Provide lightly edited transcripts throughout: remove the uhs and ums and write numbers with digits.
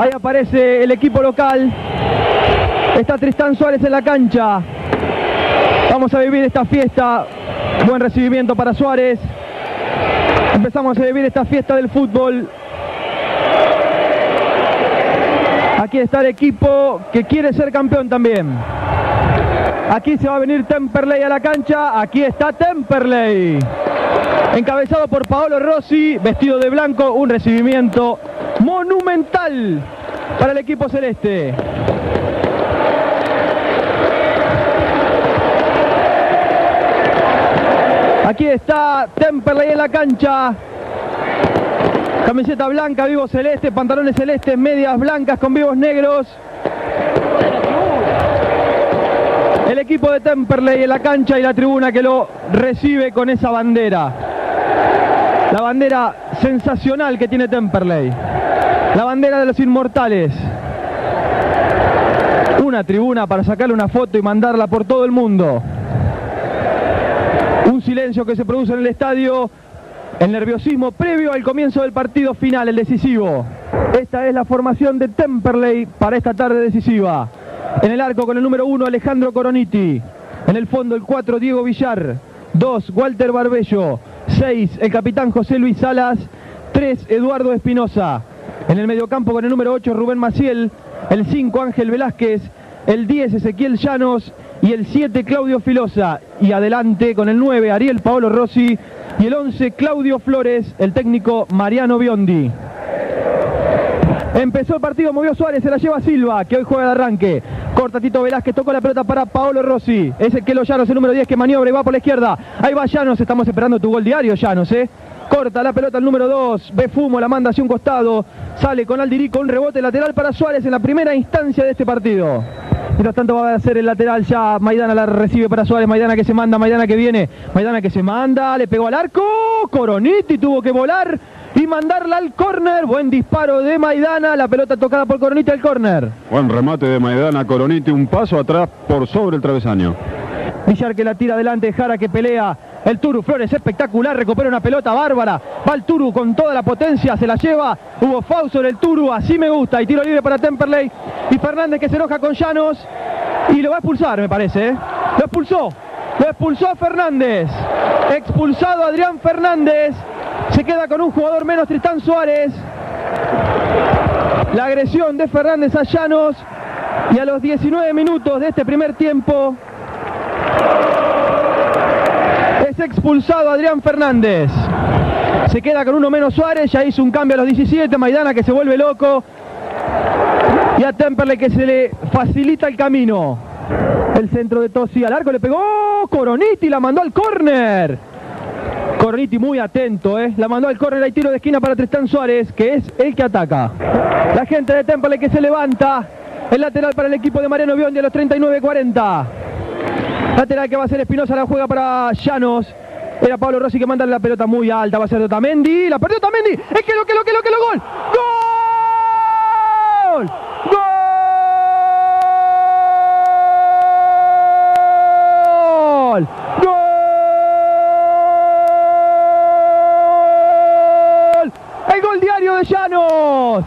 Ahí aparece el equipo local. Está Tristán Suárez en la cancha. Vamos a vivir esta fiesta. Buen recibimiento para Suárez. Empezamos a vivir esta fiesta del fútbol. Aquí está el equipo que quiere ser campeón también. Aquí se va a venir Temperley a la cancha. Aquí está Temperley. Encabezado por Paolo Rossi, vestido de blanco. Un recibimiento monumental para el equipo celeste. Aquí está Temperley en la cancha. Camiseta blanca, vivo celeste, pantalones celestes, medias blancas con vivos negros. El equipo de Temperley en la cancha y la tribuna que lo recibe con esa bandera. La bandera sensacional que tiene Temperley. La bandera de los inmortales. Una tribuna para sacarle una foto y mandarla por todo el mundo. Un silencio que se produce en el estadio. El nerviosismo previo al comienzo del partido final, el decisivo. Esta es la formación de Temperley para esta tarde decisiva. En el arco con el número 1 Alejandro Coroniti. En el fondo el 4 Diego Villar. 2 Walter Barbello. 6 el capitán José Luis Salas. 3 Eduardo Espinosa. En el mediocampo con el número 8 Rubén Maciel. El 5 Ángel Velázquez. El 10 Ezequiel Llanos. Y el 7 Claudio Filosa. Y adelante con el 9 Ariel Paolo Rossi. Y el 11 Claudio Flores. El técnico Mariano Biondi. Empezó el partido, movió Suárez, se la lleva Silva, que hoy juega de arranque. Corta Tito Velázquez, tocó la pelota para Paolo Rossi. Es el Kelo Llanos, el número 10 que maniobra y va por la izquierda. Ahí va Llanos, estamos esperando tu gol diario, Llanos, Corta la pelota el número 2, ve fumo, la manda hacia un costado. Sale con Aldirico, un rebote lateral para Suárez en la primera instancia de este partido. Mientras tanto va a ser el lateral ya, Maidana la recibe para Suárez, Maidana que se manda, Maidana que viene. Maidana que se manda, le pegó al arco, Coroniti tuvo que volar y mandarla al córner. Buen disparo de Maidana, la pelota tocada por Coroniti al córner. Buen remate de Maidana, Coroniti, un paso atrás por sobre el travesaño. Villar que la tira adelante, Jara que pelea. El Turu Flores espectacular, recupera una pelota bárbara. Va el Turu con toda la potencia, se la lleva. Hubo foul sobre el Turu, así me gusta. Y tiro libre para Temperley. Y Fernández que se enoja con Llanos. Y lo va a expulsar, me parece. Lo expulsó a Fernández. Expulsado Adrián Fernández. Se queda con un jugador menos, Tristán Suárez. La agresión de Fernández a Llanos. Y a los 19 minutos de este primer tiempo es expulsado Adrián Fernández. Se queda con uno menos Suárez. Ya hizo un cambio a los 17. Maidana que se vuelve loco. Y a Temperley que se le facilita el camino. El centro de Tosi al arco, le pegó Coroniti, la mandó al córner. Coroniti muy atento, la mandó al córner. Hay tiro de esquina para Tristán Suárez, que es el que ataca. La gente de Temperley que se levanta. El lateral para el equipo de Mariano Biondi a los 39-40. Lateral que va a ser Espinosa, la juega para Llanos. Era Pablo Rossi que manda la pelota muy alta, va a ser Otamendi. La perdió Otamendi. Es que lo gol. ¡Gol! ¡Gol! ¡Gol! El gol diario de Llanos.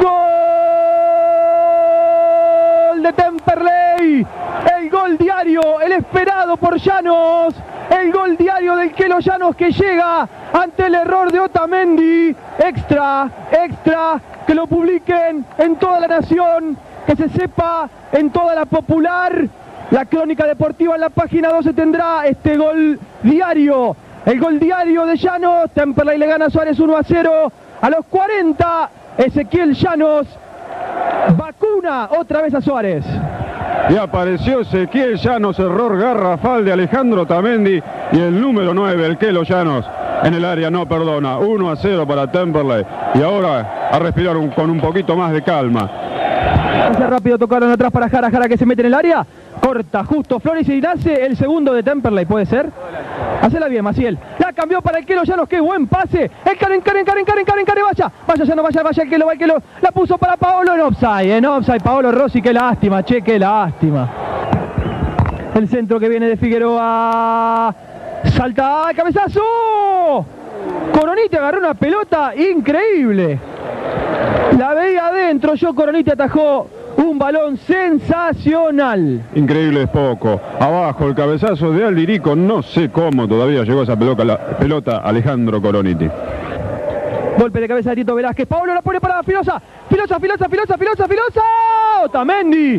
¡Gol de Temperley! El gol diario, el esperado por Llanos. El gol diario del Kelo Llanos que llega ante el error de Otamendi. Extra, que lo publiquen en toda la nación, que se sepa en toda la popular. La crónica deportiva en la página 12 tendrá este gol diario. El gol diario de Llanos. Temperley le gana a Suárez 1-0. A los 40, Ezequiel Llanos vacuna otra vez a Suárez. Y apareció Ezequiel Llanos, error garrafal de Alejandro Otamendi. Y el número 9, el Kelo Llanos, en el área no perdona. 1-0 para Temperley. Y ahora a respirar con un poquito más de calma. Hace rápido, tocaron atrás para Jara que se mete en el área. Corta justo Flores y nace el segundo de Temperley, ¿puede ser? Hacela bien, Maciel. La cambió para el Kelo Llanos, qué buen pase. El Karen, vaya Llanos, vaya el Kelo. La puso para Paolo en offside, Paolo Rossi, qué lástima, qué lástima. El centro que viene de Figueroa. Salta, cabezazo. Coroniti agarró una pelota increíble. La veía adentro, yo Coroniti atajó un balón sensacional. Increíble es poco. Abajo el cabezazo de Aldirico, no sé cómo todavía llegó esa pelota Alejandro Coroniti. Golpe de cabeza de Tito Velázquez. Paolo la pone para Filosa. Filosa. Otamendi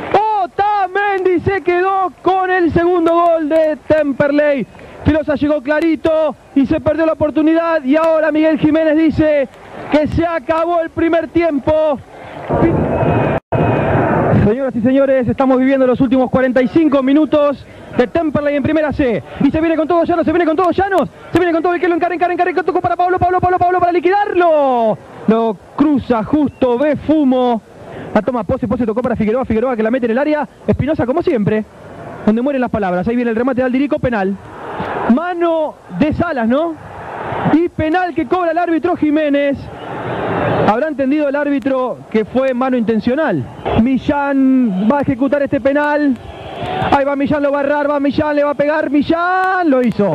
se quedó con el segundo gol de Temperley. Filosa llegó clarito y se perdió la oportunidad. Y ahora Miguel Jiménez dice que se acabó el primer tiempo. Señoras y señores, estamos viviendo los últimos 45 minutos de Temperley en primera C. Y se viene con todo Llanos, se viene con todo el que lo encara, tocó para Paolo para liquidarlo. Lo cruza justo, ve Fumo. La toma Pose tocó para Figueroa que la mete en el área. Espinosa como siempre, donde mueren las palabras. Ahí viene el remate de Aldirico, penal. Mano de Salas, ¿no? Y penal que cobra el árbitro Jiménez. Habrá entendido el árbitro que fue mano intencional. Millán va a ejecutar este penal. Ahí va Millán, lo va a errar, va Millán, le va a pegar, Millán, lo hizo.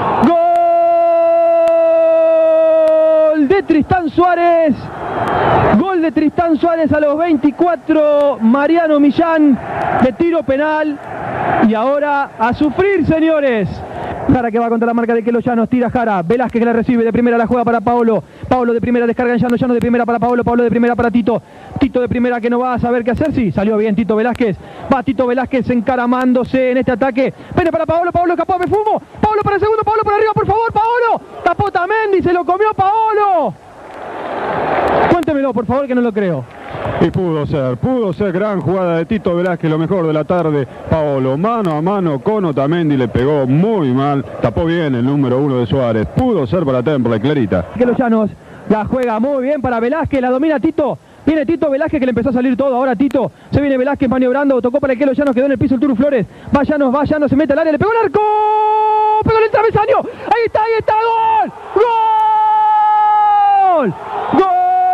Gol de Tristán Suárez. Gol de Tristán Suárez a los 24. Mariano Millán de tiro penal. Y ahora a sufrir, señores. Jara que va contra la marca de Kelo Llanos, tira Jara, Velázquez que la recibe, de primera la juega para Paolo, Paolo de primera descarga en Llanos, Llanos de primera para Paolo, Paolo de primera para Tito, Tito de primera que no va a saber qué hacer, sí, salió bien Tito Velázquez, va Tito Velázquez encaramándose en este ataque, viene para Paolo, Paolo escapó, me fumo, Paolo para el segundo, Paolo por arriba, por favor, Paolo, tapó Otamendi, se lo comió Paolo, cuéntemelo por favor que no lo creo. Y pudo ser gran jugada de Tito Velázquez, lo mejor de la tarde. Paolo mano a mano con Otamendi, le pegó muy mal, tapó bien el número 1 de Suárez, pudo ser para Temperley, clarita. Que los Llanos la juega muy bien para Velázquez, la domina Tito, viene Tito Velázquez que le empezó a salir todo, ahora Tito, se viene Velázquez maniobrando, tocó para el que los Llanos, quedó en el piso el Turu Flores, va Llanos, se mete al área, le pegó el arco, pegó en el travesaño, ahí está, gol, gol, gol.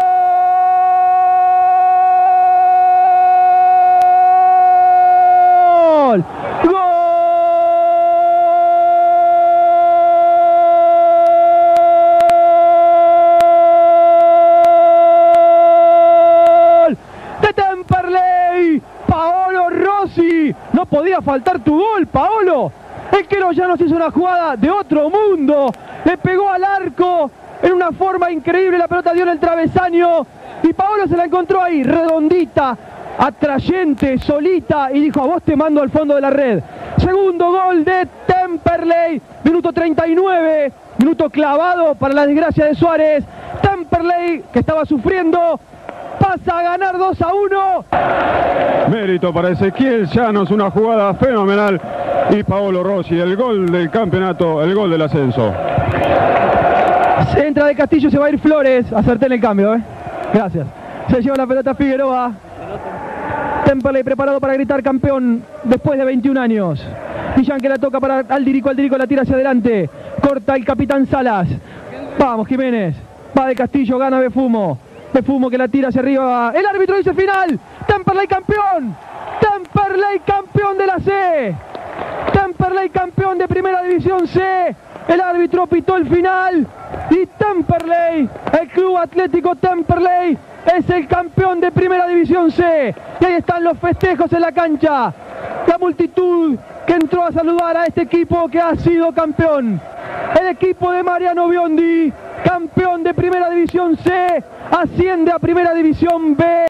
No podía faltar tu gol, Paolo. El que ya nos hizo una jugada de otro mundo. Le pegó al arco en una forma increíble. La pelota dio en el travesaño. Y Paolo se la encontró ahí, redondita, atrayente, solita. Y dijo, a vos te mando al fondo de la red. Segundo gol de Temperley. Minuto 39. Minuto clavado para la desgracia de Suárez. Temperley, que estaba sufriendo, pasa a ganar 2-1. Mérito para Ezequiel Llanos, una jugada fenomenal. Y Paolo Rossi, el gol del campeonato, el gol del ascenso. Se entra de Castillo, se va a ir Flores. Acerté en el cambio, Gracias. Se lleva la pelota Figueroa. Temperley preparado para gritar campeón después de 21 años. Millán que la toca para Aldirico, Aldirico la tira hacia adelante. Corta el capitán Salas. Vamos Jiménez. Va de Castillo, gana Befumo. Befumo que la tira hacia arriba. El árbitro dice final. Temperley campeón. Temperley campeón de la C. Temperley campeón de primera división C. El árbitro pitó el final. Y Temperley, el Club Atlético Temperley, es el campeón de primera división C. Y ahí están los festejos en la cancha. La multitud que entró a saludar a este equipo que ha sido campeón. El equipo de Mariano Biondi, campeón de primera división C, asciende a primera división B.